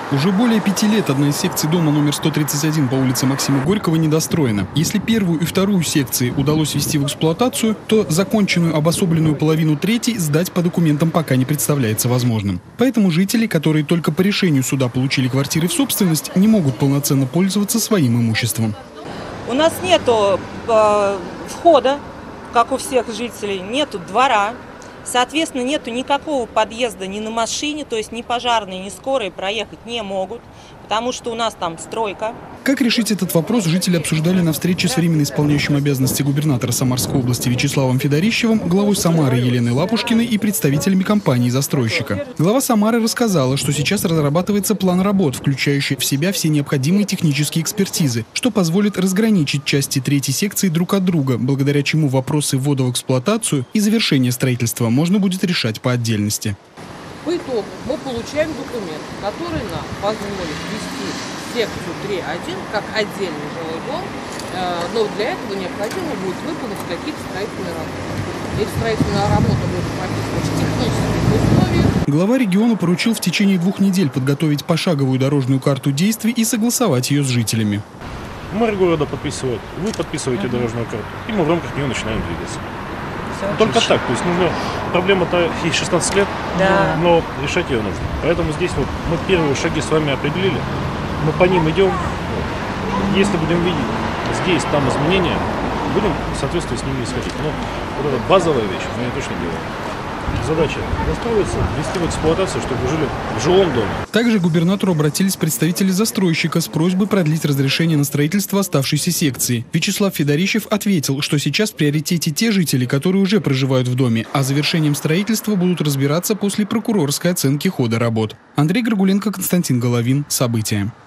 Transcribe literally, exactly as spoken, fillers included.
Уже более пяти лет одна из секций дома номер сто тридцать один по улице Максима Горького недостроена. Если первую и вторую секции удалось ввести в эксплуатацию, то законченную обособленную половину третьей сдать по документам пока не представляется возможным. Поэтому жители, которые только по решению суда получили квартиры в собственность, не могут полноценно пользоваться своим имуществом. У нас нету э, входа, как у всех жителей, нету двора. Соответственно, нету никакого подъезда ни на машине, то есть ни пожарные, ни скорые проехать не могут, потому что у нас там стройка. Как решить этот вопрос, жители обсуждали на встрече с временно исполняющим обязанности губернатора Самарской области Вячеславом Федорищевым, главой Самары Еленой Лапушкиной и представителями компании-застройщика. Глава Самары рассказала, что сейчас разрабатывается план работ, включающий в себя все необходимые технические экспертизы, что позволит разграничить части третьей секции друг от друга, благодаря чему вопросы ввода в эксплуатацию и завершения строительства можно будет решать по отдельности. По итогу мы получаем документ, который нам позволит ввести секцию три один как отдельный жилой дом, но для этого необходимо будет выполнить какие-то строительные работы. Эти строительные работы будут прописаны в технических условиях. Глава региона поручил в течение двух недель подготовить пошаговую дорожную карту действий и согласовать ее с жителями. Мэр города подписывает, вы подписываете дорожную карту, и мы в рамках нее начинаем двигаться. Только так, то есть нужно, проблема-то ей шестнадцать лет, Да. но решать ее нужно. Поэтому здесь вот мы первые шаги с вами определили, мы по ним идем. Вот. Если будем видеть здесь, там изменения, будем в соответствии с ними исходить. Но вот это базовая вещь, мы ее точно делаем. Задача настроиться, ввести в эксплуатацию, чтобы жили в жилом доме. Также к губернатору обратились представители застройщика с просьбой продлить разрешение на строительство оставшейся секции. Вячеслав Федорищев ответил, что сейчас в приоритете те жители, которые уже проживают в доме, а завершением строительства будут разбираться после прокурорской оценки хода работ. Андрей Горгуленко, Константин Головин. События.